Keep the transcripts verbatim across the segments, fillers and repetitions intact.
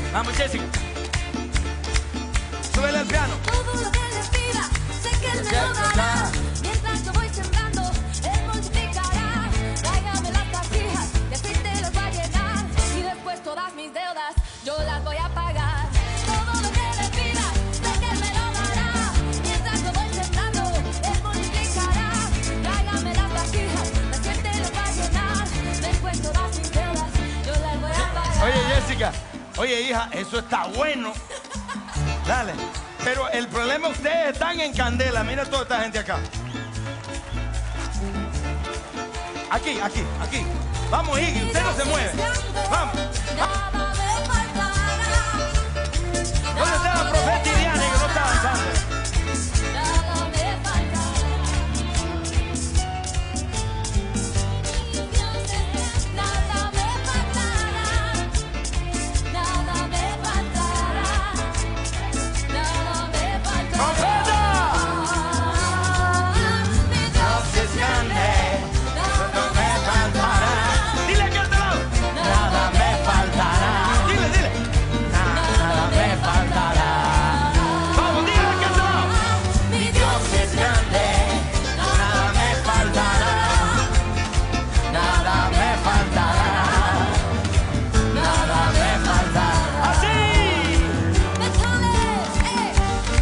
Vamos, Jessica. Súbele al piano. Todo lo que les pida, sé que él me lo dará. Mientras yo voy sembrando, él multiplicará. Tráigame las vasijas, de aceite los va a llenar. Y después todas mis deudas, yo las voy a pagar. Todo lo que les pida, sé que él me lo dará. Mientras yo voy sembrando, él multiplicará. Tráigame las vasijas, de aceite los va a llenar. Después todas mis deudas, yo las voy a pagar. Oye, Jessica. Oye, hija, eso está bueno. Dale. Pero el problema es que ustedes están en candela. Mira toda esta gente acá. Aquí, aquí, aquí. Vamos, Iggy, usted no se mueve. Vamos. Nada me faltará. ¿Dónde está la profeta Iriana que no está avanzando? Nada me faltará. Nada me faltará. Nada me faltará. Nada me faltará. ¡Profeta! Mi Dios es grande. No me faltará. Dile aquí a este lado. Nada me faltará. Dile, dile. Nada me faltará. Vamos, dile aquí a este lado. Mi Dios es grande. Nada me faltará. Nada me faltará. Nada me faltará. Así. Metales, eh.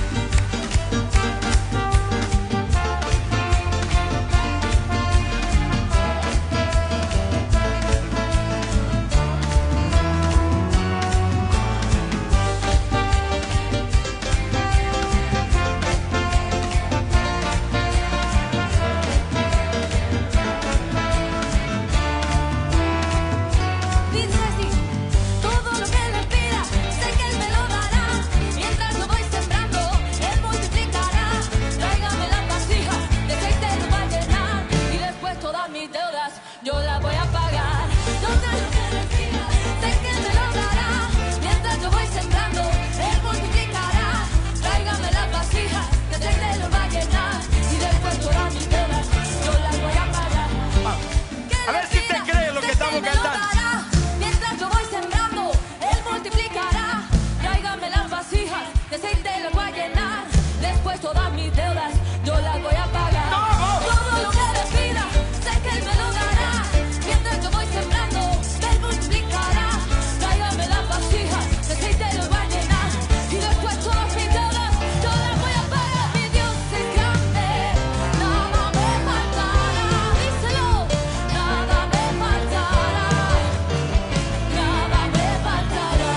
Dice así, todo lo que le pida, sé que él me lo dará. Mientras lo voy sembrando, él multiplicará. Tráigame las vasijas, de aceite lo va a llenar. Y después todas mis deudas, yo las voy a pagar. Todo lo que le pida, sé que él me lo dará. Mientras yo voy sembrando, él multiplicará. Tráigame las vasijas, de aceite lo va a llenar. Y después todas mis deudas, yo las voy a pagar. A ver si usted cree lo que estamos cantando. Mientras yo voy sembrando, él multiplicará. Tráigame las vasijas, de aceite lo voy a llenar. Después todas mis deudas, yo las voy a pagar. ¡Vamos! Todo lo que le pida, sé que él me lo dará. Mientras yo voy sembrando, él multiplicará. Tráigame las vasijas, de aceite lo voy a llenar. Y después todas mis deudas, yo las voy a pagar. Mi Dios es grande, nada me faltará. Díselo, nada me faltará. Nada me faltará.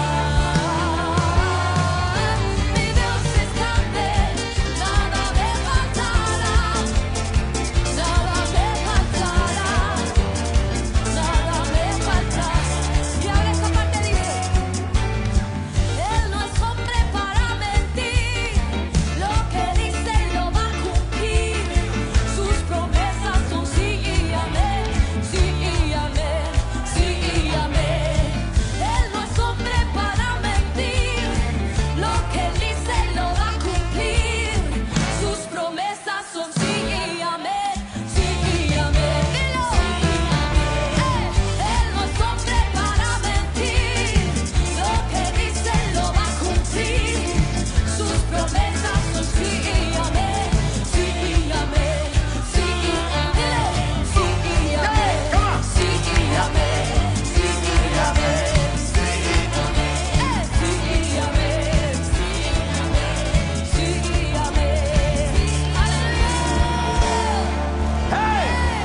Mi Dios es grande. Nada me faltará. Nada me faltará. Nada me faltará. Y ahora esta parte dice: Él no es hombre para mentir. Lo que dice lo va a cumplir. Sus promesas son sí y amén. Sí y amén. Sí y amén. Él no es hombre para mentir. Lo que dice lo va a cumplir. Sus promesas son sí y amén. Sí y amén. Dilo. Eh, Él no es hombre para mentir. Lo que dice lo va a cumplir. Sus promesas son sí y amén. Sí y amén. Sí y amén. Sí y amén. Sí y amén. Sí y amén. Sí y amén. Eh, sí y amén. Sí y amén. Aleluya. ¡Hey!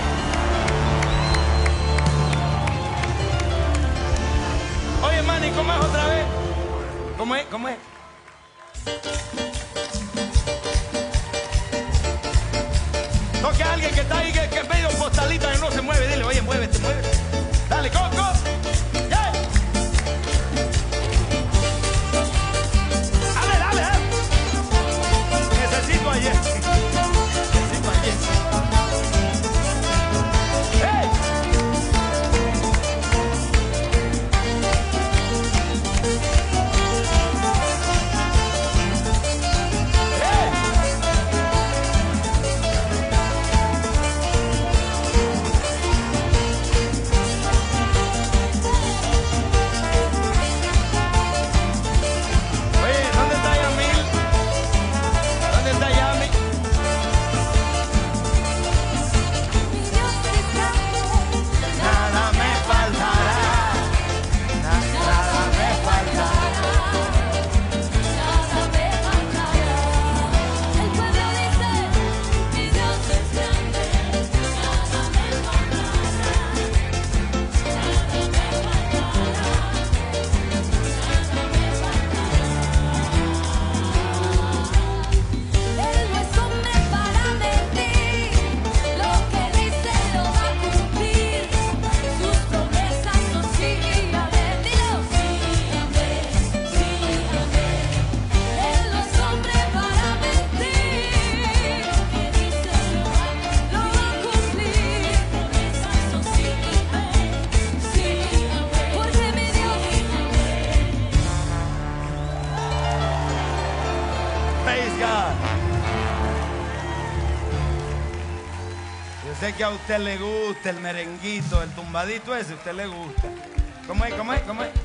Oye, Manny, ¿cómo es otra vez? ¿Cómo es? ¿Cómo es? Toque a alguien que está ahí, que, que es medio postalita, que no se mueve. Dile, oye, muévete, muévete. Dale, Coco. ¡Yeah! Dale, dale, dale. Necesito ayer. Necesito ayer. ¡Hey! sé que a usted le gusta el merenguito, el tumbadito ese, a usted le gusta. ¿Cómo es? ¿Cómo es? ¿Cómo es?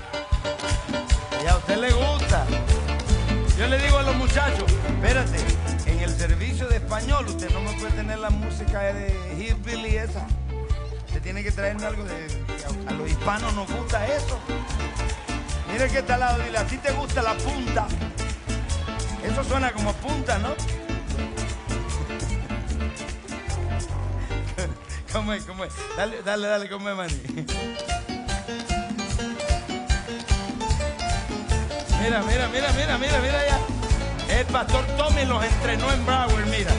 Y a usted le gusta. Yo le digo a los muchachos, espérate, en el servicio de español usted no me puede tener la música de hillbilly esa. Usted tiene que traerme algo de... A, a los hispanos nos gusta eso. Mire que está al lado, dile, ¿a ti te gusta la punta? Eso suena como punta, ¿no? ¿Cómo es? ¿Cómo es? Dale, dale, dale, ¿cómo es, maní? Mira, mira, mira, mira, mira, mira allá. El pastor Tommy los entrenó en Broward, mira.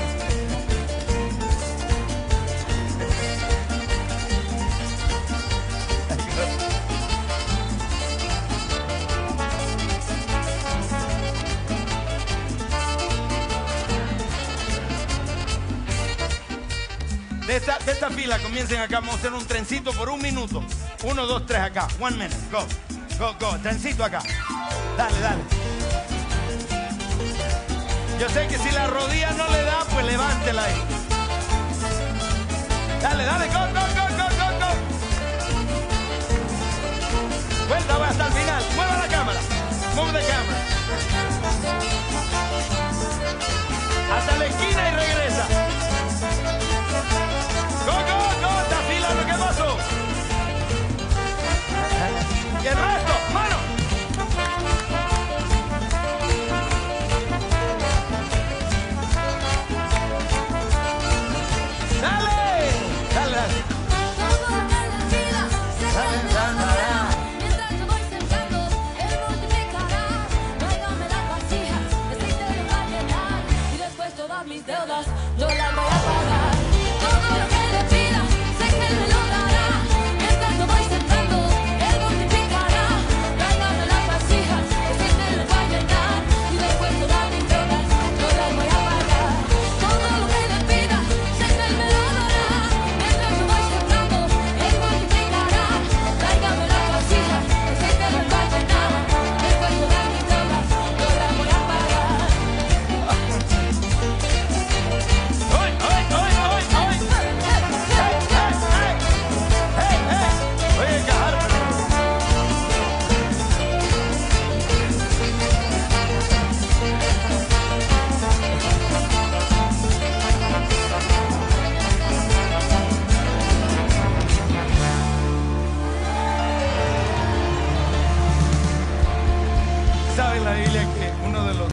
De esta, de esta fila comiencen acá, vamos a hacer un trencito por un minuto. Uno, dos, tres acá. One minute. Go. Go, go. Trencito acá. Dale, dale. Yo sé que si la rodilla no le da, pues levántela ahí. Dale, dale. Go, go, go, go, go, go. Vuelta, va hasta el final. Mueva la cámara. Move the camera. Hasta la esquina y regresa. Go, go, go, esta fila, lo que pasó. Y el resto, mano. Dale, dale, dale. Todo en la vida se cambiará. Mientras yo voy sembrando, él multiplicará. Tráigame las vasijas, que se te va a llenar. Y después todas mis deudas, yo las voy a pagar. Todo lo que le pida, sé que él me lo dará. Mientras yo voy sembrando, él multiplicará. Tráigame las vasijas, que se te va a llenar. Y después todas mis deudas, yo las voy a pagar. Todo lo que le pida, sé que él me lo dará. Mientras yo voy sembrando, él multiplicará. Tráigame las vasijas, que se te va a llenar. Después todas mis deudas, yo las voy a pagar. ¡Hoy, hoy, hoy, hoy, hoy! ¡Hey, hey, hey! ¡Hey, hey! Oye, Cajar. ¿Sabe la Biblia que uno de los